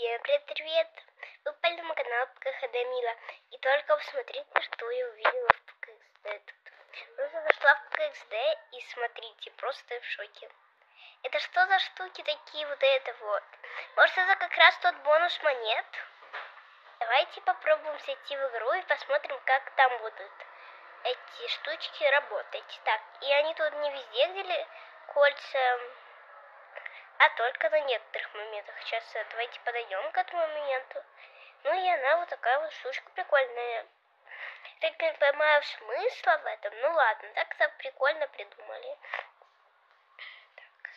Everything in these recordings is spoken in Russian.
Всем привет! Вы попали на мой канал ПКХД Мила. И только посмотрите, что я увидела в ПКХД. Просто зашла в ПКХД и смотрите, просто в шоке. Это что за штуки такие вот это вот? Может, это как раз тот бонус монет? Давайте попробуем зайти в игру и посмотрим, как там будут эти штучки работать. Так, и они тут не везде, где кольца, а только на некоторых моментах. Сейчас давайте подойдем к этому моменту. Ну и она вот такая вот штучка прикольная. Я так не понимаю смысла в этом. Ну ладно, так-то прикольно придумали. Так.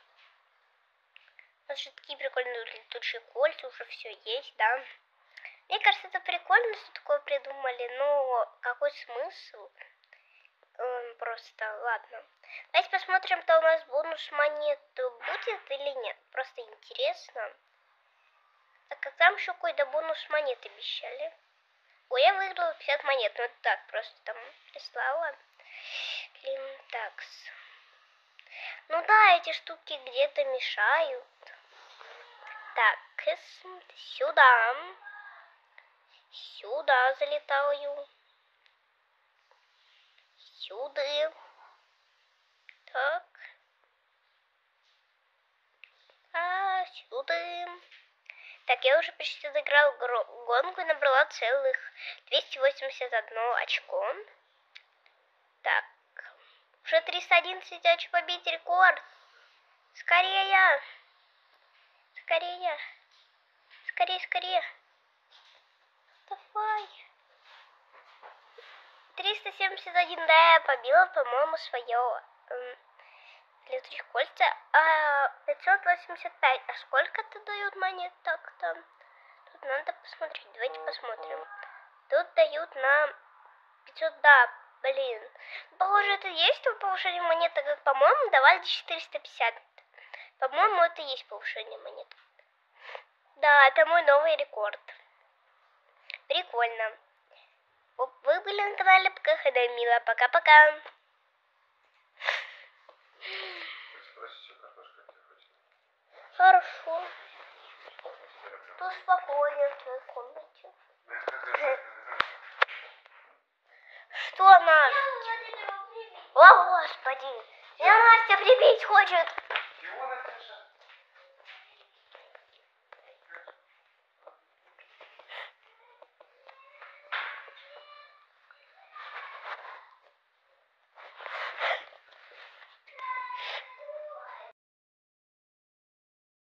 Вот же такие прикольные летучие кольца, уже все есть, да. Мне кажется, это прикольно, что такое придумали, но какой смысл? Просто, ладно. Давайте посмотрим, то у нас бонус монет будет или нет. Просто интересно. Так как там еще какой-то бонус монет обещали. Ой, я выиграла 50 монет. Ну это так, просто там прислала. Блин, такс. Ну да, эти штуки где-то мешают. Так, сюда. Сюда залетаю. Сюда. Так. Сюда. Так, я уже почти доиграл гонку и набрала целых 281 очко. Так. Уже 311 очко побить рекорд. Скорее. Скорее. Скорее, скорее. Давай. 371, да, я побила, по-моему, свое летучих кольца. 585. А сколько это дают монет так-то? Тут надо посмотреть. Давайте посмотрим. Тут дают на 500, да, блин. Похоже, это есть повышение монет, так как, по-моему, давали 450. По-моему, это есть повышение монет. Да, это мой новый рекорд. Прикольно. Вы были на канале ПКХД Мила. Пока-пока. Хорошо. Тут спокойно в твоей комнате. Что, Настя? О, Господи! Меня Настя прибить хочет.